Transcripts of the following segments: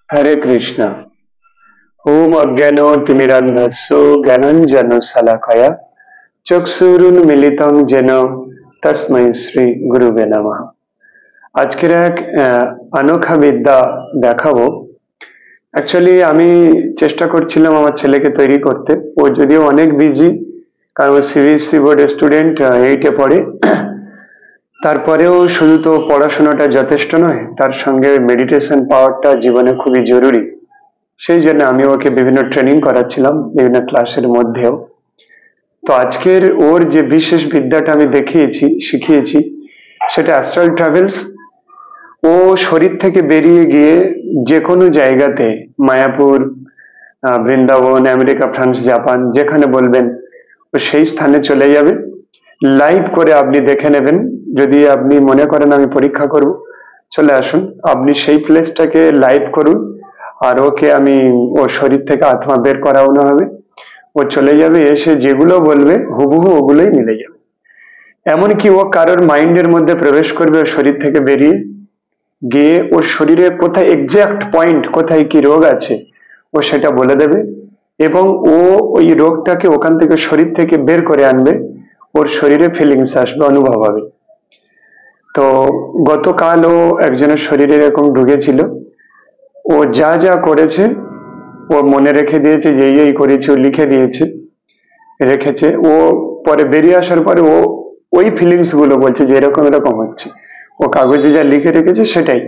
হরে কৃষ্ণ। ওম অজ্ঞানতিমিরান্ধস্য জ্ঞানাঞ্জনশলাকয়া চক্ষুরুন্মিলিতং যেন তস্मै শ্রী গুরুবে নমঃ। আজকের এক অনোখা বিদ্যা দেখাবো। অ্যাকচুয়ালি আমি চেষ্টা করছিলাম আমার ছেলেকে তৈরি করতে। ও যদিও অনেক বিজি, কারণ ও সিবিএসসি বোর্ডের স্টুডেন্ট, 8-এ পড়ে। তারপরেও শুধু তো পড়াশোনাটা যথেষ্ট নয়, তার সঙ্গে মেডিটেশন পাওয়ারটা জীবনে খুবই জরুরি। সেই জন্য আমি ওকে বিভিন্ন ট্রেনিং করাচ্ছিলাম বিভিন্ন ক্লাসের মধ্যেও। তো আজকের ওর যে বিশেষ বিদ্যাটা আমি শিখিয়েছি, সেটা অ্যাস্ট্রাল ট্রাভেলস। ও শরীর থেকে বেরিয়ে গিয়ে যে কোনো জায়গাতে, Mayapur, Vrindavan, America, France, Japan, যেখানে বলবেন ও সেই স্থানে চলে যাবে। লাইভ করে আপনি দেখে নেবেন। যদি আপনি মনে করেন আমি পরীক্ষা করব, চলে আসুন, আপনি সেই প্লেসটাকে লাইভ করুন। আর ওকে আমি ওর শরীর থেকে আত্মা বের করানো হবে। ও চলে যাবে, এসে যেগুলো বলবে হুবহু ওগুলোই মিলে যাবে। এমনকি ও কারোর মাইন্ডের মধ্যে প্রবেশ করবে ওর শরীর থেকে বেরিয়ে গিয়ে, ওর শরীরে কোথায় এক্সাক্ট পয়েন্ট, কোথায় কি রোগ আছে ও সেটা বলে দেবে, এবং ও ওই রোগটাকে ওখান থেকে শরীর থেকে বের করে আনবে। ওর শরীরে ফিলিংস আসবে, অনুভব হবে। তো গতকাল ও একজনের শরীরে এরকম ঢুকেছিল। ও যা যা করেছে ও মনে রেখে দিয়েছে, যে এই করেছে ও লিখে দিয়েছে, রেখেছে। ও পরে বেরিয়ে আসার পরে ও ওই ফিলিংস গুলো বলছে যে এরকম এরকম হচ্ছে। ও কাগজে যা লিখে রেখেছে সেটাই।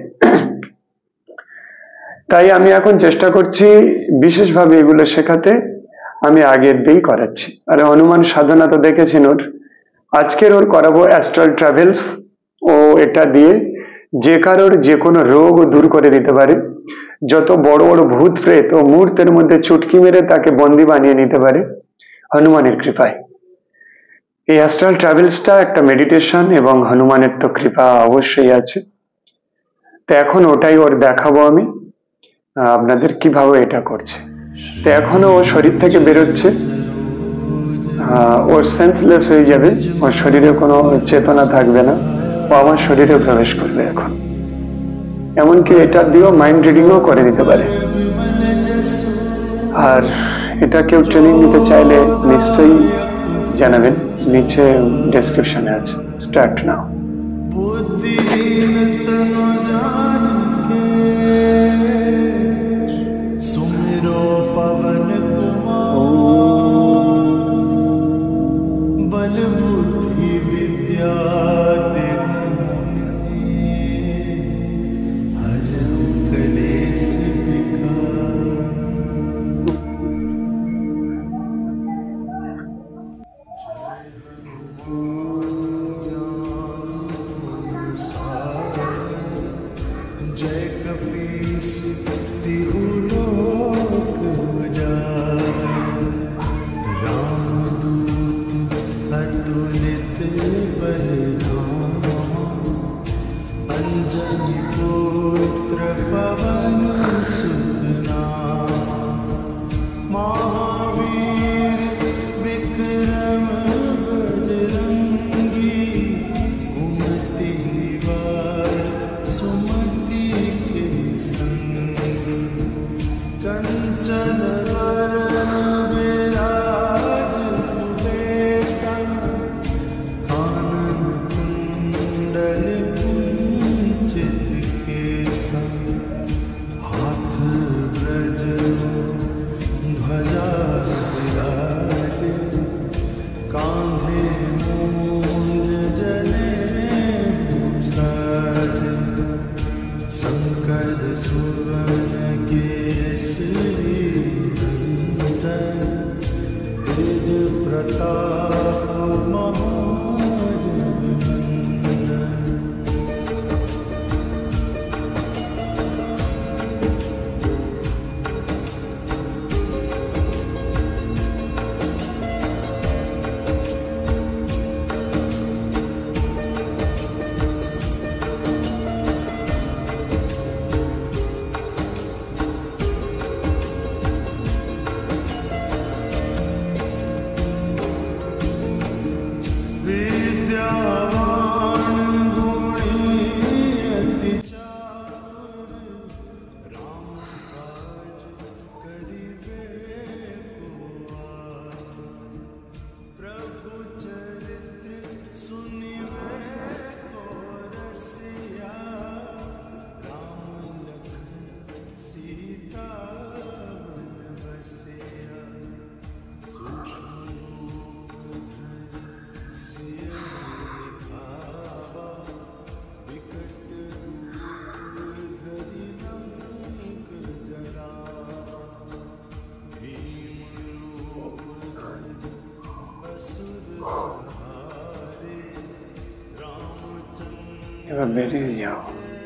তাই আমি এখন চেষ্টা করছি বিশেষভাবে এগুলো শেখাতে। আমি আগের দিয়েই করাচ্ছি। আর হনুমান সাধনা তো দেখেছেন ওর। আজকের ওর করাবো অ্যাস্ট্রাল ট্রাভেলস। ও এটা দিয়ে যে কারোর যে কোনো রোগ দূর করে দিতে পারে। যত বড় বড় ভূত প্রেত ও মুহূর্তের মধ্যে চুটকি মেরে তাকে বন্দি বানিয়ে নিতে পারে হনুমানের কৃপায়। এই অ্যাস্ট্রাল ট্রাভেলসটা একটা মেডিটেশন, এবং হনুমানের তো কৃপা অবশ্যই আছে। তো এখন ওটাই ওর দেখাবো আমি আপনাদের কিভাবে এটা করছে। তো এখনো ও শরীর থেকে বেরোচ্ছে, ওর সেন্সলেস হয়ে যাবে, ওর শরীরে কোনো চেতনা থাকবে না, ও আমার শরীরে প্রবেশ করবে এখন। এমনকি এটা দিয়েও মাইন্ড রিডিংও করে দিতে পারে। আর এটা কেউ ট্রেনিং নিতে চাইলে নিশ্চয়ই জানাবেন, নিচে ডেসক্রিপশনে আছে। Start now. এবার বেরিয়ে যাও।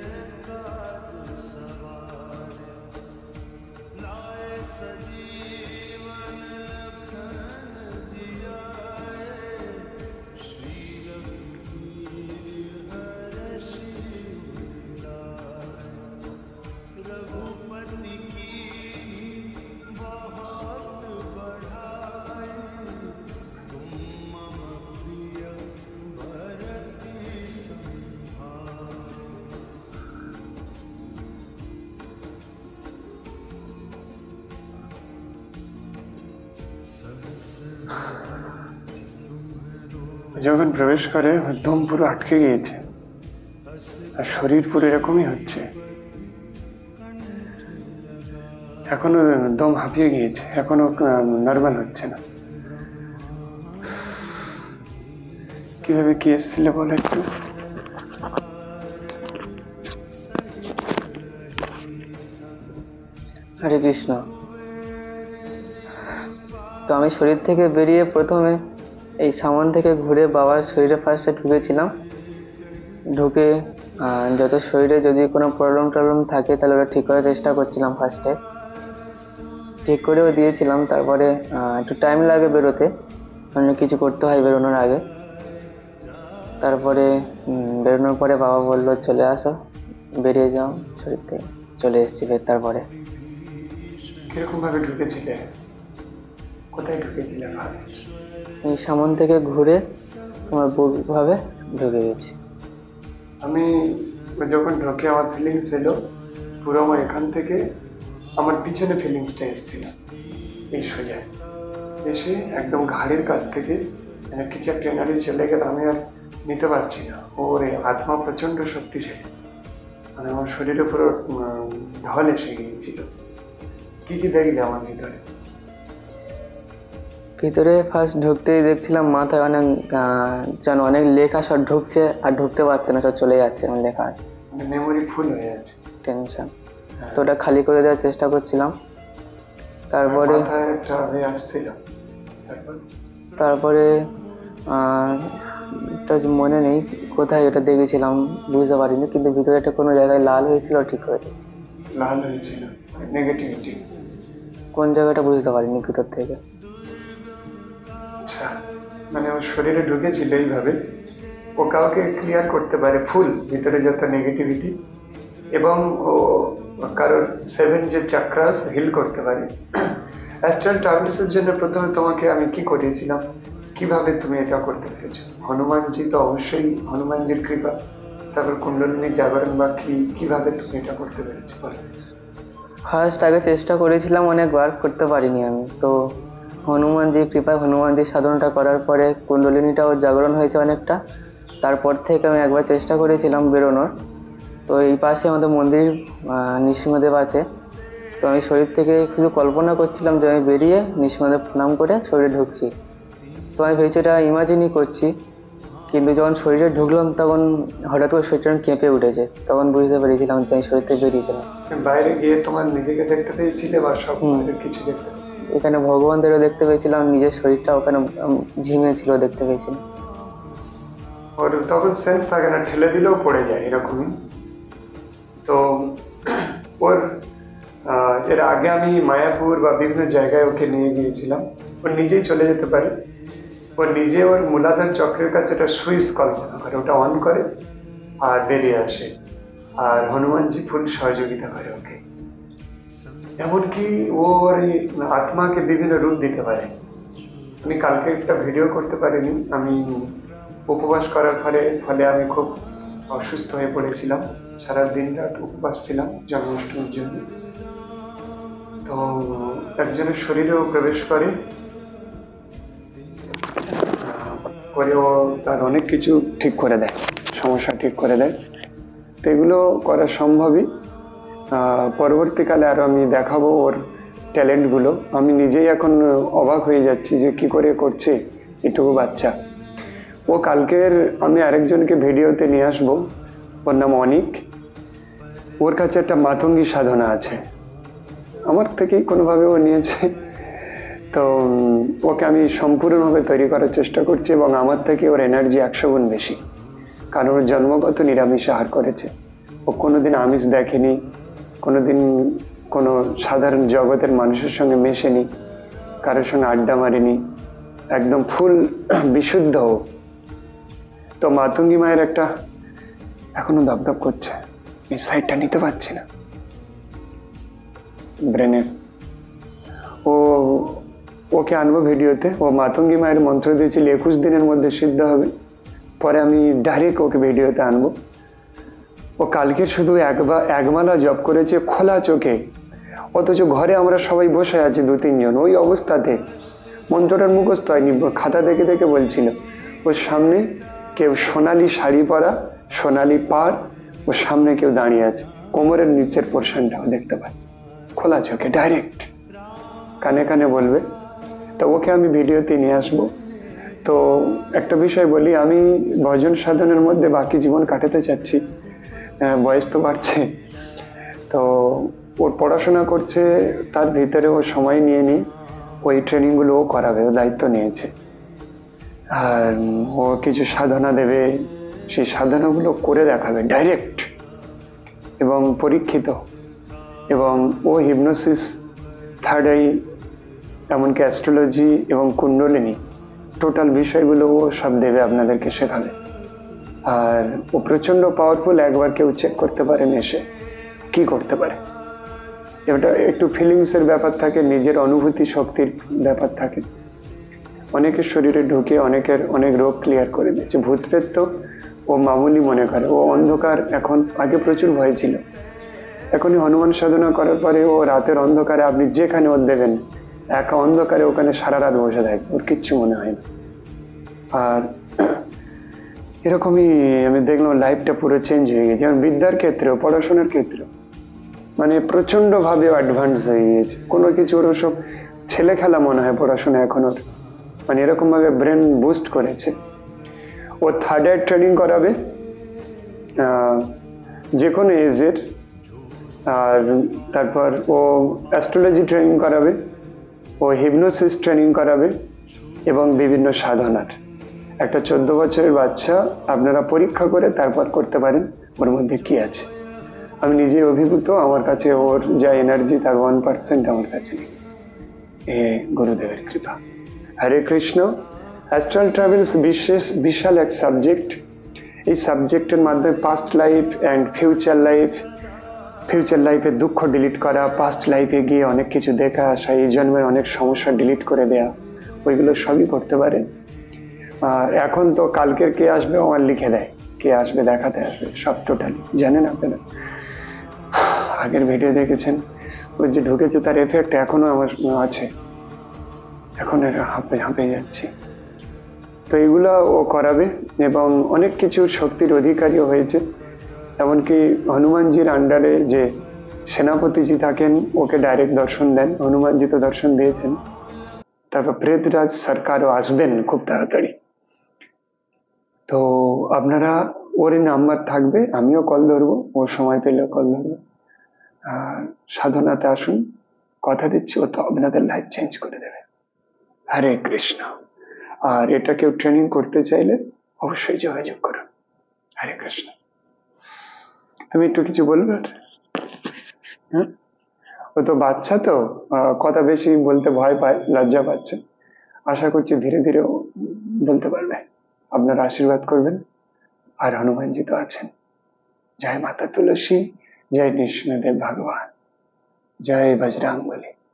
যখন প্রবেশ করে দম পুরো আটকে গিয়েছে আর শরীর পুরো এরকমই হচ্ছে, এখনো দম হাঁপিয়ে গিয়েছে, এখনো নর্মাল হচ্ছে না। কিভাবে কি এসেছিল বলো একটু। হরে কৃষ্ণ। তো আমি শরীর থেকে বেরিয়ে প্রথমে এই সামন থেকে ঘুরে বাবার শরীরে ফার্স্টে ঢুকেছিলাম। ঢুকে যত শরীরে যদি কোনো প্রবলেম থাকে তাহলে ওটা ঠিক করার চেষ্টা করছিলাম। ফার্স্টে ঠিক করেও দিয়েছিলাম, তারপরে একটু টাইম লাগে বেরোতে, অনেক কিছু করতে হয় বেরোনোর আগে। তারপরে বেরোনোর পরে বাবা বললো চলে আসো, বেরিয়ে যাও শরীর থেকে। চলে এসেছি ফের। তারপরে কিরকম ভাবে ঢুকেছিলে, কোথায় ঢুকেছিলে ফার্স্ট? এই সামন থেকে ঘুরে আমার বুক ভাবে ঢুকে গেছি। আমি যখন ঢুকে আমার ফিলিংস এলো পুরো আমার এখান থেকে আমার পিছনে ফিলিংসটা এসেছিল, এই সোজা এসে একদম ঘাড়ের কাছ থেকে কিছু একটা এনার্জি চলে গেল, আমি আর নিতে পারছি না। ওর আত্মা প্রচন্ড শক্তিশালী, মানে আমার শরীরে পুরো ঢল এসে গিয়েছিল। কি কি দেখলে আমার ভিতরে? ভিতরে ফার্স্ট ঢুকতেই দেখছিলাম মাথায় অনেক যেন অনেক লেখা সব ঢুকছে আর ঢুকতে পারছে না, সব চলে যাচ্ছে, আমার লেখা আসছে। মেমোরি ফুল হয়ে যাচ্ছে, টেনশন। তো ওটা খালি করে দেওয়ার চেষ্টা করছিলাম। তারপরে তারপরে মনে নেই কোথায় ওটা দেখেছিলাম, বুঝতে পারিনি, কিন্তু ভিতরে একটা কোনো জায়গায় লাল হয়েছিল, ঠিক করে দিয়েছি। লাল হয়েছিল নেগেটিভিটি, কোন জায়গাটা বুঝতে পারিনি ভিতর থেকে। আচ্ছা, মানে ওর শরীরে ঢুকেছিল এইভাবে, ও কাউকে ক্লিয়ার করতে পারে ফুল ভিতরে যত নেগেটিভিটি, এবং ও কারোর 7 যে চাক্রাস হিল করতে পারে। অ্যাস্ট্রাল ট্রাভেলসের জন্য প্রথমে তোমাকে আমি কি করিয়েছিলাম, কিভাবে তুমি এটা করতে পেরেছো? হনুমানজি তো অবশ্যই, হনুমানজির কৃপা, তারপর কুণ্ডলিনী জাগরণ বা কিভাবে তুমি এটা করতে পেরেছো? ফার্স্ট আগে চেষ্টা করেছিলাম অনেকবার, করতে পারিনি আমি। তো হনুমানজির কৃপায় হনুমানজির সাধনটা করার পরে কুণ্ডলিনীটাও জাগরণ হয়েছে অনেকটা। তারপর থেকে আমি একবার চেষ্টা করেছিলাম বেরোনোর। তো এই পাশে আমাদের মন্দির নৃসিংহদেব আছে, তো আমি শরীর থেকে শুধু কল্পনা করছিলাম যে আমি বেরিয়ে নৃসিংহদেব প্রণাম করে শরীরে ঢুকছি। তো আমি ভেবেছি এটা ইমাজিনই করছি, কিন্তু যখন শরীরে ঢুকলাম তখন হঠাৎ করে শরীরটা কেঁপে উঠেছে। তখন বুঝতে পেরেছিলাম যে আমি শরীর থেকে বেরিয়েছিলাম। বাইরে গিয়ে তোমার নিজেকে দেখতে পেয়েছিলে বা সব কিছু দেখতে পেয়েছিলে? এখানে ভগবানদেরও দেখতে পেয়েছিলাম, নিজের শরীরটা ওখানে ঝিমে ছিল, দেখতে পেয়েছিলাম। ওর তখন সেন্স থাকে না, ঠেলে দিলেও পড়ে যায় এরকমই। তো ওর এর আগে আমি মায়াপুর বা বিভিন্ন জায়গায় ওকে নিয়ে গিয়েছিলাম, ও নিজেই চলে যেতে পারে। ও নিজে ওর মূলাধার চক্রের কাছে একটা সুইচ কল্পনা করে, ওটা অন করে আর বেরিয়ে আসে। আর হনুমানজি ফুল সহযোগিতা করে ওকে, এমনকি ওর আত্মাকে বিভিন্ন রূপ দিতে পারে। আমি কালকে একটা ভিডিও করতে পারিনি, আমি উপবাস করার ফলে আমি খুব অসুস্থ হয়ে পড়েছিলাম, সারা দিন রাত উপবাস ছিলাম জন্মাষ্টমীর জন্য। তো একজনের শরীরেও প্রবেশ করে ও তার অনেক কিছু ঠিক করে দেয়, সমস্যা ঠিক করে দেয়। তো এগুলো করা সম্ভবই। পরবর্তীকালে আরো আমি দেখাবো ওর ট্যালেন্টগুলো। আমি নিজেই এখন অবাক হয়ে যাচ্ছি যে কি করে করছে এটুকু বাচ্চা। ও কালকের আমি আরেকজনকে ভিডিওতে নিয়ে আসবো, ওর নাম অনিক। ওর কাছে একটা মাতঙ্গী সাধনা আছে, আমার থেকেই কোনোভাবে ও নিয়েছে। তো ওকে আমি সম্পূর্ণভাবে তৈরি করার চেষ্টা করছি, এবং আমার থেকে ওর এনার্জি 100 গুণ বেশি। কারণ ওর জন্মগত নিরামিষ আহার করেছে। ও কোনোদিন আমিষ দেখেনি, কোনোদিন কোনো সাধারণ জগতের মানুষের সঙ্গে মেশেনি, কারোর সঙ্গে আড্ডা মারেনি, একদম ফুল বিশুদ্ধ। তো মাতঙ্গী মায়ের একটা এখনো দপদপ করছে, এই সাইডটা নিতে পারছি না ব্রেনের। ও ওকে আনবো ভিডিওতে। ও মাতঙ্গী মায়ের মন্ত্র দিয়েছিল 21 দিনের মধ্যে সিদ্ধ হবে, পরে আমি ডাইরেক্ট ওকে ভিডিওতে আনবো। ও কালকের শুধু একমালা জপ করেছে খোলা চোখে, অথচ ঘরে আমরা সবাই বসে আছি 2-3 জন, ওই অবস্থাতে মন্ত্রটার মুখস্থ হয়নি, খাতা দেখে দেখে বলছিল। ওর সামনে কেউ সোনালি শাড়ি পরা, সোনালি পাড়, ওর সামনে কেউ দাঁড়িয়ে আছে, কোমরের নিচের পোর্শনটাও দেখতে পাই, খোলা চোখে ডাইরেক্ট কানে কানে বলবে। তো ওকে আমি ভিডিওতে নিয়ে আসবো। তো একটা বিষয় বলি, আমি ভজন সাধনের মধ্যে বাকি জীবন কাটাতে চাচ্ছি, বয়স তো বাড়ছে, তো ওর পড়াশোনা করছে, তার ভিতরে ও সময় নিয়ে ওই ট্রেনিংগুলো ও করাবে, ও দায়িত্ব নিয়েছে। আর ও কিছু সাধনা দেবে, সেই সাধনাগুলো করে দেখাবে ডাইরেক্ট এবং পরীক্ষিত। এবং ও হিপনোসিস, থার্ড আই, এমনকি অ্যাস্ট্রোলজি এবং কুণ্ডলিনী, টোটাল বিষয়গুলো ও সব দেবে, আপনাদেরকে শেখাবে। আর ও প্রচন্ড পাওয়ারফুল, একবার কেউ চেক করতে পারেন এসে কি করতে পারে। এটা একটু ফিলিংসের ব্যাপার থাকে, নিজের অনুভূতি শক্তির ব্যাপার থাকে। অনেকের শরীরে ঢুকে অনেকের অনেক রোগ ক্লিয়ার করে দিয়েছে। ভূতপ্রেত তো ও মামুলি মনে করে, ও অন্ধকার এখন, আগে প্রচুর ভয় ছিল, এখনই হনুমান সাধনা করার পরে ও রাতের অন্ধকারে আপনি যেখানে ওর দেবেন, একা অন্ধকারে ওখানে সারা রাত বসে থাকবে, ওর কিচ্ছু মনে হয় না। আর এরকমই আমি দেখলাম লাইফটা পুরো চেঞ্জ হয়ে গেছে, যেমন বিদ্যার ক্ষেত্রেও, পড়াশোনার ক্ষেত্রেও, মানে প্রচন্ড ভাবে অ্যাডভান্স হয়ে গিয়েছে। কোনো কিছু ওর সব ছেলে খেলা মনে হয় পড়াশোনা এখন ওর, মানে এরকম ভাবে ব্রেন বুস্ট করেছে। ও থার্ড আই ট্রেনিং করাবে যে কোনো এজের, আর তারপর ও অ্যাস্ট্রোলজি ট্রেনিং করাবে, ও হিপনোসিস ট্রেনিং করাবে এবং বিভিন্ন সাধনার। একটা 14 বছরের বাচ্চা আপনারা পরীক্ষা করে তারপর করতে পারেন ওর মধ্যে কি আছে। আমি নিজে অভিভূত, আমার কাছে ওর যা এনার্জি তার 1% আমার কাছে নেই, এ গুরুদেবের কৃপা। হরে কৃষ্ণ। অ্যাস্ট্রাল ট্রাভেলস বিশাল এক সাবজেক্ট। এই সাবজেক্টের মাধ্যমে পাস্ট লাইফ অ্যান্ড ফিউচার লাইফের দুঃখ ডিলিট করা, পাস্ট লাইফে গিয়ে অনেক কিছু দেখা আসা, এই জন্মের অনেক সমস্যা ডিলিট করে দেয়া, ওইগুলো সবই করতে পারে। আর এখন তো কালকের কে আসবে আমার লিখে দেয়, কে আসবে দেখাতে আসবে, সব টোটালি জানেন আপনারা। আগের ভিডিও দেখেছেন, ওই যে ঢুকেছে তার এফেক্ট এখনো আমার আছে, এখন হাঁপে যাচ্ছি। তো এগুলো ও করাবে এবং অনেক কিছু শক্তির অধিকারীও হয়েছে। এমনকি হনুমানজির আন্ডারে যে সেনাপতিজি থাকেন, ওকে ডাইরেক্ট দর্শন দেন, হনুমানজি তো দর্শন দিয়েছেন। তারপর প্রেতরাজ সরকারও আসবেন খুব তাড়াতাড়ি। তো আপনারা, ওর নাম্বার থাকবে, আমিও কল ধরবো, ওর সময় পেলেও কল ধরবো। সাধনাতে আসুন, কথা দিচ্ছি ও তো আপনাদের লাইফ চেঞ্জ করে দেবে। হরে কৃষ্ণ। আর এটা কেউ ট্রেনিং করতে চাইলে অবশ্যই যোগাযোগ করুন। হরে কৃষ্ণ। তুমি একটু কিছু বলবে? হ্যাঁ, ও তো বাচ্চা, তো কথা বেশি বলতে ভয় পায়, লজ্জা পাচ্ছে। আশা করছি ধীরে ধীরে ও বলতে পারবে। আপনারা আশীর্বাদ করবেন। আর হনুমানজি তো আছেন। জয় মাতা তুলসী, জয় নৃসিংহদেব ভগবান, জয় বজরংবলী।